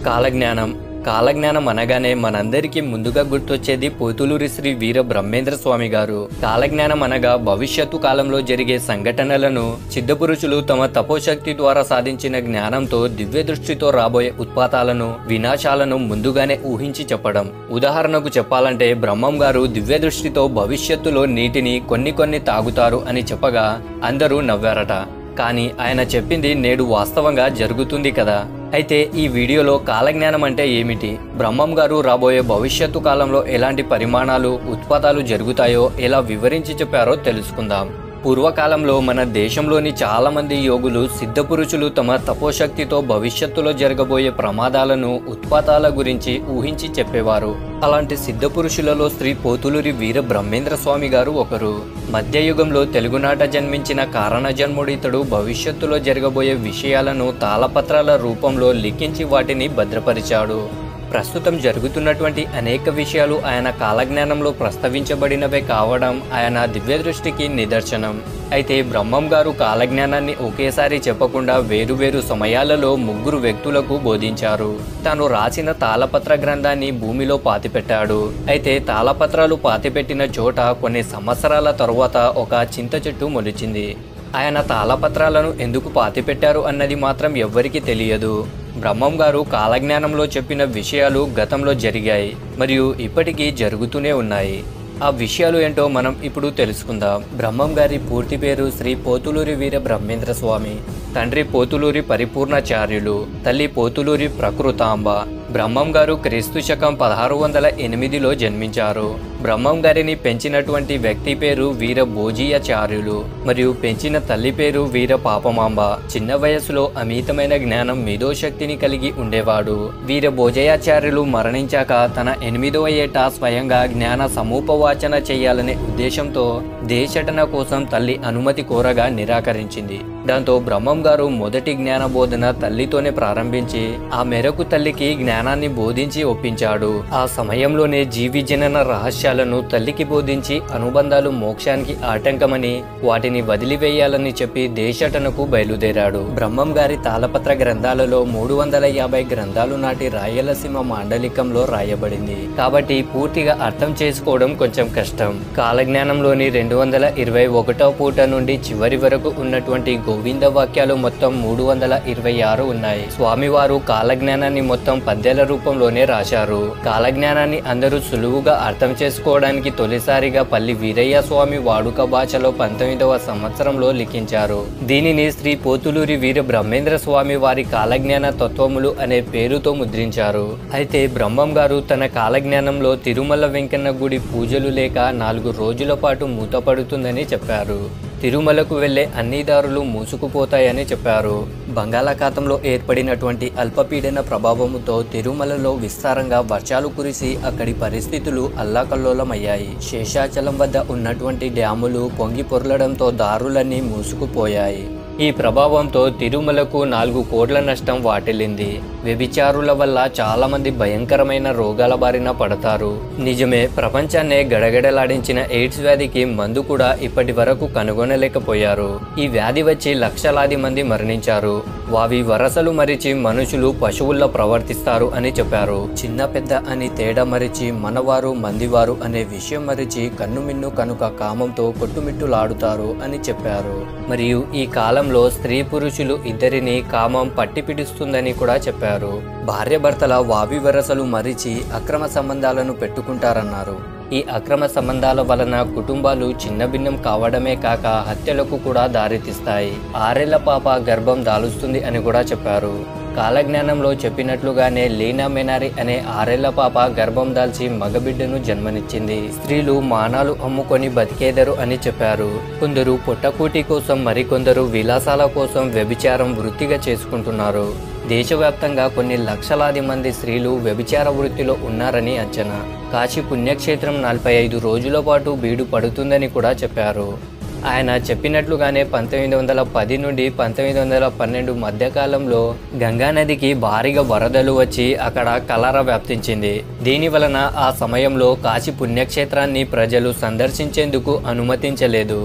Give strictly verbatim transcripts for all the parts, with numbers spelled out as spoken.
కాలజ్ఞానం కాలజ్ఞానం అనగానే మనందరికీ ముందుగా గుర్తొచ్చేది పోతులూరి శ్రీ వీర బ్రహ్మేంద్ర స్వామి గారు. కాలజ్ఞానం అనగా భవిష్యత్తు కాలంలో జరిగే సంఘటనలను సిద్ధపురుషులు తమ తపోశక్తి ద్వారా సాధించిన జ్ఞానంతో దివ్య దృష్టితో రాబోయే ఉత్పాతాలను వినాశాలను ముందుగానే ఊహించి చెప్పడం. ఉదాహరణకు చెప్పాలంటే బ్రహ్మం గారు దివ్య దృష్టితో భవిష్యత్తులో నీటిని కొన్ని కొన్ని తాగుతారు అని చెప్పగా అందరూ నవ్వారట. కానీ ఆయన చెప్పింది నేడు వాస్తవంగా జరుగుతుంది కదా. అయితే ఈ వీడియోలో కాలజ్ఞానం అంటే ఏమిటి, బ్రహ్మం గారు రాబోయే భవిష్యత్తు కాలంలో ఎలాంటి పరిమాణాలు ఉత్పాతాలు జరుగుతాయో ఎలా వివరించి చెప్పారో తెలుసుకుందాం. పూర్వకాలంలో మన దేశంలోని చాలా మంది యోగులు సిద్ధపురుషులు తమ తపోశక్తితో భవిష్యత్తులో జరగబోయే ప్రమాదాలను ఉత్పాతాల గురించి ఊహించి చెప్పేవారు. అలాంటి సిద్ధపురుషులలో శ్రీ పోతులూరి వీర బ్రహ్మేంద్ర స్వామి గారు ఒకరు. మధ్యయుగంలో తెలుగునాట జన్మించిన కారణ జన్ముడితడు భవిష్యత్తులో జరగబోయే విషయాలను తాళపత్రాల రూపంలో లిఖించి వాటిని భద్రపరిచాడు. ప్రస్తుతం జరుగుతున్నటువంటి అనేక విషయాలు ఆయన కాలజ్ఞానంలో ప్రస్తావించబడినవే కావడం ఆయన దివ్య దృష్టికి నిదర్శనం. అయితే బ్రహ్మం గారు కాలజ్ఞానాన్ని ఒకేసారి చెప్పకుండా వేరువేరు సమయాలలో ముగ్గురు వ్యక్తులకు బోధించారు. తాను రాసిన తాళపత్ర గ్రంథాన్ని భూమిలో పాతిపెట్టాడు. అయితే తాళపత్రాలు పాతిపెట్టిన చోట కొన్ని సంవత్సరాల తరువాత ఒక చింత చెట్టు మొలిచింది. ఆయన తాళపత్రాలను ఎందుకు పాతిపెట్టారు అన్నది మాత్రం ఎవ్వరికీ తెలియదు. బ్రహ్మం గారు కాలజ్ఞానంలో చెప్పిన విషయాలు గతంలో జరిగాయి మరియు ఇప్పటికీ జరుగుతూనే ఉన్నాయి. ఆ విషయాలు ఏంటో మనం ఇప్పుడు తెలుసుకుందాం. బ్రహ్మం గారి పూర్తి పేరు శ్రీ పోతులూరి వీర బ్రహ్మేంద్ర స్వామి. తండ్రి పోతులూరి పరిపూర్ణాచార్యులు, తల్లి పోతులూరి ప్రకృతాంబ. బ్రహ్మం గారు క్రీస్తు శకం పదహారు వందల ఎనిమిదిలో జన్మించారు. బ్రహ్మం గారిని పెంచినటువంటి వ్యక్తి పేరు వీర భోజీయాచార్యులు మరియు పెంచిన తల్లి పేరు వీర పాపమాంబ. చిన్న వయసులో అమితమైన జ్ఞానం మేధోశక్తిని కలిగి ఉండేవాడు. వీర భోజయాచార్యులు మరణించాక తన ఎనిమిదవ ఏట స్వయంగా జ్ఞాన సమూపవాచన చేయాలనే ఉద్దేశంతో దేశటన కోసం తల్లి అనుమతి కోరగా నిరాకరించింది. దాంతో బ్రహ్మం గారు మొదటి జ్ఞాన బోధన తల్లితోనే ప్రారంభించి ఆ మేరకు తల్లికి జ్ఞానాన్ని బోధించి ఒప్పించాడు. ఆ సమయంలోనే జీవి జనన రహస్యాలను తల్లికి బోధించి అనుబంధాలు మోక్షానికి ఆటంకమని వాటిని వదిలివేయాలని చెప్పి దేశటనకు బయలుదేరాడు. బ్రహ్మం గారి తాళపత్ర గ్రంథాలలో మూడు వందల యాభై గ్రంథాలు నాటి రాయలసీమ మాండలికంలో రాయబడింది కాబట్టి పూర్తిగా అర్థం చేసుకోవడం కొంచెం కష్టం. కాలజ్ఞానంలోని రెండు వందల ఇరవై ఒకటో పూట నుండి చివరి వరకు ఉన్నటువంటి గోవింద వాక్యాలు మొత్తం మూడు వందల ఇరవై ఆరు ఉన్నాయి. స్వామివారు కాలజ్ఞానాన్ని మొత్తం పద్యాల రూపంలోనే రాశారు. కాలజ్ఞానాన్ని అందరూ సులువుగా అర్థం చేసుకోవడానికి తొలిసారిగా పల్లి వీరయ్య స్వామి వాడుక భాషలో పంతొమ్మిదవ సంవత్సరంలో లిఖించారు. దీనిని శ్రీ పోతులూరి వీర బ్రహ్మేంద్ర స్వామి వారి కాలజ్ఞాన తత్వములు అనే పేరుతో ముద్రించారు. అయితే బ్రహ్మం గారు తన కాలజ్ఞానంలో తిరుమల వెంకన్న గుడి పూజలు లేక నాలుగు రోజుల పాటు మూతపడుతుందని చెప్పారు. తిరుమలకు వెళ్లే అన్ని దారులు మూసుకుపోతాయని చెప్పారు. బంగాళాఖాతంలో ఏర్పడినటువంటి అల్పపీడన ప్రభావంతో తిరుమలలో విస్తారంగా వర్షాలు కురిసి అక్కడి పరిస్థితులు అల్లాకల్లోలమయ్యాయి. శేషాచలం వద్ద ఉన్నటువంటి డ్యాములు పొంగి పొర్లడంతో దారులన్నీ మూసుకుపోయాయి. ఈ ప్రభావంతో తిరుమలకు నాలుగు కోట్ల నష్టం వాటిల్లింది. వ్యభిచారుల వల్ల చాలా మంది భయంకరమైన రోగాల బారిన పడతారు. నిజమే, ప్రపంచాన్నే గడగడలాడించిన ఎయిడ్స్ వ్యాధికి మందు కూడా ఇప్పటి వరకు కనుగొనలేకపోయారు. ఈ వ్యాధి వచ్చి లక్షలాది మంది మరణించారు. వావి వరసలు మరిచి మనుషులు పశువుల్లో ప్రవర్తిస్తారు అని చెప్పారు. చిన్న పెద్ద అని తేడా మరిచి మనవారు మందివారు అనే విషయం మరిచి కన్నుమిన్ను కనుక కామంతో కొట్టుమిట్టులాడుతారు అని చెప్పారు. మరియు ఈ కాలం స్త్రీ పురుషులు ఇద్దరిని కామం పట్టిపిడుస్తుందని కూడా చెప్పారు. భార్యాభర్తల వావి వరసలు మరిచి అక్రమ సంబంధాలను పెట్టుకుంటారన్నారు. ఈ అక్రమ సంబంధాల వలన కుటుంబాలు చిన్నభిన్నం కావడమే కాక హత్యలకు కూడా దారితీస్తాయి. ఆరేళ్ల పాప గర్భం దాలుస్తుంది అని కూడా చెప్పారు. కాలజ్ఞానంలో చెప్పినట్లుగానే లీనా మెనారి అనే ఆరేళ్ల పాప గర్భం దాల్చి మగబిడ్డను జన్మనిచ్చింది. స్త్రీలు మానాలు అమ్ముకొని బతికేదరు అని చెప్పారు. కొందరు పొట్టకూటి కోసం, మరికొందరు విలాసాల కోసం వ్యభిచారం వృత్తిగా చేసుకుంటున్నారు. దేశవ్యాప్తంగా కొన్ని లక్షలాది మంది స్త్రీలు వ్యభిచార వృత్తిలో ఉన్నారని అంచనా. కాశీ పుణ్యక్షేత్రం నలభై ఐదు రోజుల పాటు బీడు పడుతుందని కూడా చెప్పారు. ఆయన చెప్పినట్లుగానే పంతొమ్మిది వందల పది నుండి పంతొమ్మిది వందల పన్నెండు మధ్యకాలంలో గంగానదికి భారీగా వరదలు వచ్చి అక్కడ కలరా వ్యాప్తించింది. దీని వలన ఆ సమయంలో కాశీ పుణ్యక్షేత్రాన్ని ప్రజలు సందర్శించేందుకు అనుమతించలేదు.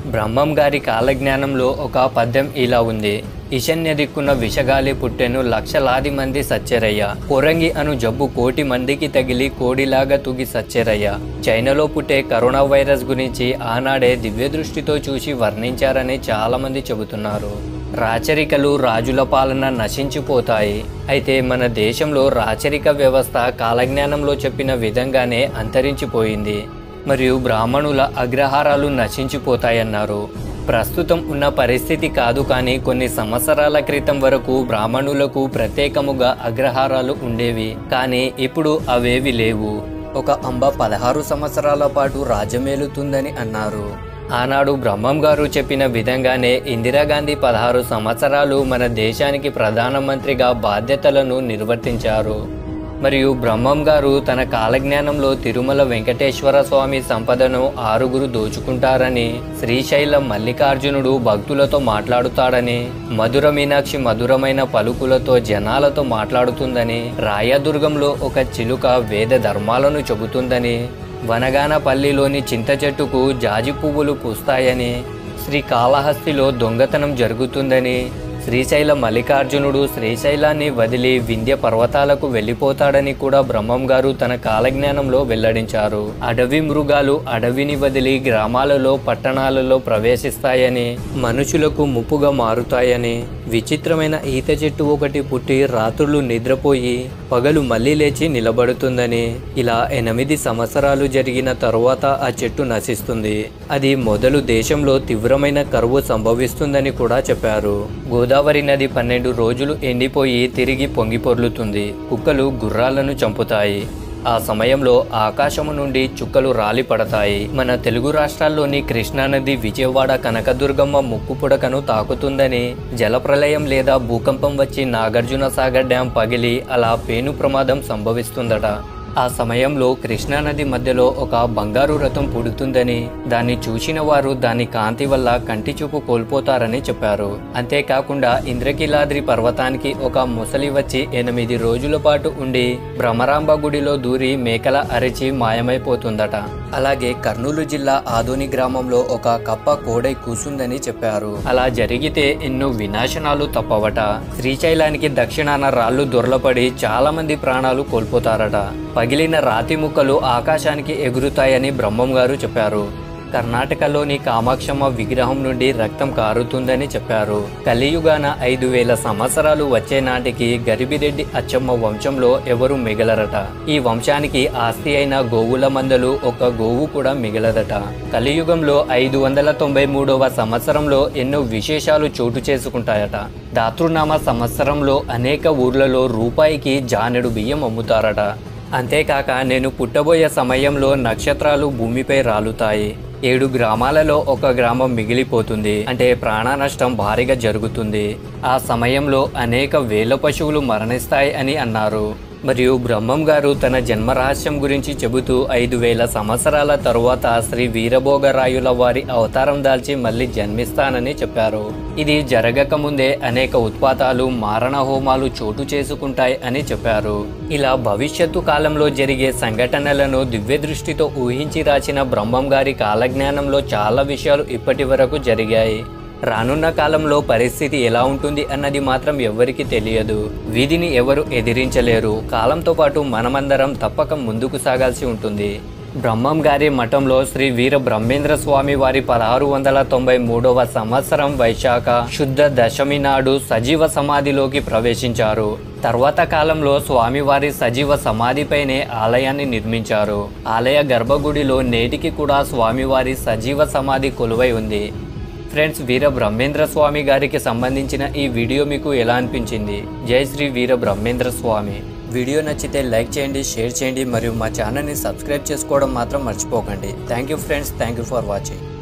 బ్రహ్మం గారి కాలజ్ఞానంలో ఒక పద్యం ఇలా ఉంది. ఈశాన్య దిక్కున్న విషగాలి పుట్టెను లక్షలాది మంది సచ్చెరయ్య. కొరంగి అను జబ్బు కోటి మందికి తగిలి కోడిలాగా తుగి సచ్చెరయ్య. చైనాలో పుట్టే కరోనా వైరస్ గురించి ఆనాడే దివ్య దృష్టితో చూసి వర్ణించారని చాలా మంది చెబుతున్నారు. రాచరికలు రాజుల పాలన నశించిపోతాయి. అయితే మన దేశంలో రాచరిక వ్యవస్థ కాలజ్ఞానంలో చెప్పిన విధంగానే అంతరించిపోయింది. మరియు బ్రాహ్మణుల అగ్రహారాలు నశించిపోతాయన్నారు. ప్రస్తుతం ఉన్న పరిస్థితి కాదు, కానీ కొన్ని సంవత్సరాల క్రితం వరకు బ్రాహ్మణులకు ప్రత్యేకముగా అగ్రహారాలు ఉండేవి. కానీ ఇప్పుడు అవేవి లేవు. ఒక అంబ పదహారు సంవత్సరాల పాటు రాజ్యమేలుతుందని అన్నారు. ఆనాడు బ్రహ్మం గారు చెప్పిన విధంగానే ఇందిరాగాంధీ పదహారు సంవత్సరాలు మన దేశానికి ప్రధానమంత్రిగా బాధ్యతలను నిర్వర్తించారు. మరియు బ్రహ్మం గారు తన కాలజ్ఞానంలో తిరుమల వెంకటేశ్వర స్వామి సంపదను ఆరుగురు దోచుకుంటారని, శ్రీశైలం మల్లికార్జునుడు భక్తులతో మాట్లాడుతాడని, మధుర మీనాక్షి మధురమైన పలుకులతో జనాలతో మాట్లాడుతుందని, రాయదుర్గంలో ఒక చిలుక వేద ధర్మాలను చెబుతుందని, వనగానపల్లిలోని చింత చెట్టుకు జాజి పువ్వులు పూస్తాయని, శ్రీకాళహస్తిలో దొంగతనం జరుగుతుందని, శ్రీశైల మల్లికార్జునుడు శ్రీశైలాన్ని వదిలి వింధ్య పర్వతాలకు వెళ్ళిపోతాడని కూడా బ్రహ్మం గారు తన కాలజ్ఞానంలో వెల్లడించారు. అడవి మృగాలు అడవిని వదిలి గ్రామాలలో పట్టణాలలో ప్రవేశిస్తాయని, మనుషులకు ముప్పుగా మారుతాయని, విచిత్రమైన ఈత చెట్టు ఒకటి పుట్టి రాత్రులు నిద్రపోయి పగలు మళ్ళీ లేచి నిలబడుతుందని, ఇలా ఎనిమిది సంవత్సరాలు జరిగిన తరువాత ఆ చెట్టు నశిస్తుంది. అది మొదలు దేశంలో తీవ్రమైన కరువు సంభవిస్తుందని కూడా చెప్పారు. గోదావరి నది పన్నెండు రోజులు ఎండిపోయి తిరిగి పొంగి పొర్లుతుంది. కుక్కలు గుర్రాలను చంపుతాయి. ఆ సమయంలో ఆకాశము నుండి చుక్కలు రాలి పడతాయి. మన తెలుగు రాష్ట్రాల్లోని కృష్ణానది విజయవాడ కనకదుర్గమ్మ ముక్కు పుడకను తాకుతుందని, జలప్రలయం లేదా భూకంపం వచ్చి నాగార్జున సాగర్ డ్యాం పగిలి అలా పేను ప్రమాదం సంభవిస్తుందట. ఆ సమయంలో కృష్ణానది మధ్యలో ఒక బంగారు రథం పుడుతుందని, దాన్ని చూసిన వారు దాని కాంతి వల్ల కంటి చూపు కోల్పోతారని చెప్పారు. అంతేకాకుండా ఇంద్రకీలాద్రి పర్వతానికి ఒక ముసలి వచ్చి ఎనిమిది రోజుల పాటు ఉండి భ్రమరాంబ గుడిలో దూరి మేకల అరిచి మాయమైపోతుందట. అలాగే కర్నూలు జిల్లా ఆదోని గ్రామంలో ఒక కప్ప కోడై కూసుందని చెప్పారు. అలా జరిగితే ఎన్నో వినాశనాలు తప్పవట. శ్రీశైలానికి దక్షిణాన రాళ్లు దొర్లపడి చాలా మంది ప్రాణాలు కోల్పోతారట. పగిలిన రాతి ముక్కలు ఆకాశానికి ఎగురుతాయని బ్రహ్మం గారు చెప్పారు. కర్ణాటకలోని కామాక్షమ్మ విగ్రహం నుండి రక్తం కారుతుందని చెప్పారు. కలియుగాన ఐదు వేల సంవత్సరాలు వచ్చే నాటికి గరిబిరెడ్డి అచ్చమ్మ వంశంలో ఎవరు మిగలరట. ఈ వంశానికి ఆస్తి అయిన గోవుల మందలు ఒక గోవు కూడా మిగలదట. కలియుగంలో ఐదు వందల తొంభై మూడవ సంవత్సరంలో ఎన్నో విశేషాలు చోటు చేసుకుంటాయట. దాతృనామ సంవత్సరంలో అనేక ఊర్లలో రూపాయికి జానెడు బియ్యం అమ్ముతారట. అంతేకాక నేను పుట్టబోయే సమయంలో నక్షత్రాలు భూమిపై రాలుతాయి. ఏడు గ్రామాలలో ఒక గ్రామం మిగిలిపోతుంది. అంటే ప్రాణ నష్టం భారీగా జరుగుతుంది. ఆ సమయంలో అనేక వేల పశువులు మరణిస్తాయి అని అన్నారు. మరియు బ్రహ్మం గారు తన జన్మరహస్యం గురించి చెబుతూ ఐదు వేల సంవత్సరాల తరువాత శ్రీ వీరభోగరాయుల వారి అవతారం దాల్చి మళ్ళీ జన్మిస్తానని చెప్పారు. ఇది జరగక ముందే అనేక ఉత్పాతాలు మారణ హోమాలు చోటు చేసుకుంటాయి అని చెప్పారు. ఇలా భవిష్యత్తు కాలంలో జరిగే సంఘటనలను దివ్య దృష్టితో ఊహించి రాసిన బ్రహ్మం గారి కాలజ్ఞానంలో చాలా విషయాలు ఇప్పటి వరకు జరిగాయి. రానున్న కాలంలో పరిస్థితి ఎలా ఉంటుంది అన్నది మాత్రం ఎవరికి తెలియదు. వీధిని ఎవరు ఎదిరించలేరు. కాలంతో పాటు మనమందరం తప్పక ముందుకు సాగాల్సి ఉంటుంది. బ్రహ్మం గారి మఠంలో శ్రీ వీర బ్రహ్మేంద్ర స్వామి వారి పదహారు వందల తొంభై మూడవ సంవత్సరం వైశాఖ శుద్ధ దశమి నాడు సజీవ సమాధిలోకి ప్రవేశించారు. తర్వాత కాలంలో స్వామివారి సజీవ సమాధిపైనే ఆలయాన్ని నిర్మించారు. ఆలయ గర్భగుడిలో నేటికి కూడా స్వామివారి సజీవ సమాధి కొలువై ఉంది. ఫ్రెండ్స్, వీర బ్రహ్మేంద్ర స్వామి గారికి సంబంధించిన ఈ వీడియో మీకు ఎలా అనిపించింది? జై శ్రీ వీర బ్రహ్మేంద్ర స్వామి. వీడియో నచ్చితే లైక్ చేయండి, షేర్ చేయండి మరియు మా ఛానల్ని సబ్స్క్రైబ్ చేసుకోవడం మాత్రం మర్చిపోకండి. Thank you friends, thank you for watching.